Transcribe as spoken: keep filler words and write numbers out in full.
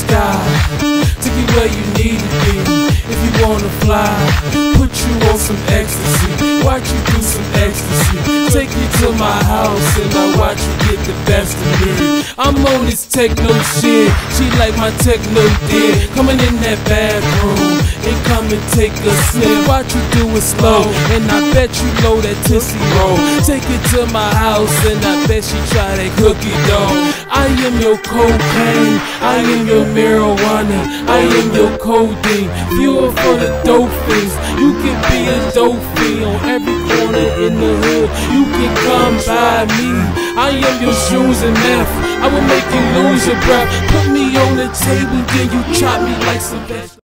sky, take you where you need to be. If you wanna fly, put you on some ecstasy, watch you do some ecstasy. Take you to my house and I watch you get the best of me. I'm on this techno shit, she like my techno dick. Coming in that bathroom and come and take a sniff. Watch you do it slow, and I bet you know that Tootsie Roll. Take it to my house and I bet she try that cookie dough. I am your cocaine, I am your marijuana, I am your codeine, fuel for the dope fiends. You can be a dope fiend on every corner in the hood. You can come by me, I am your shoes and meth. I will make you lose your breath. Put me on the table, then you chop me like some vegetables.